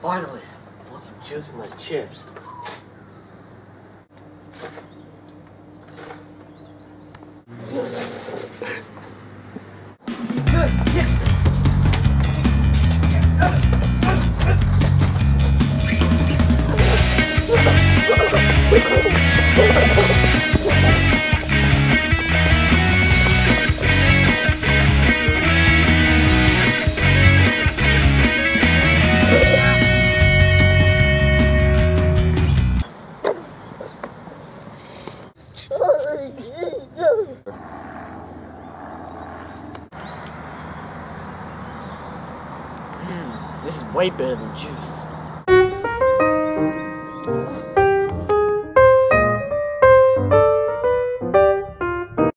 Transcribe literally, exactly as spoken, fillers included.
Finally, I want some juice from my chips. Good, yes. This is way better than juice.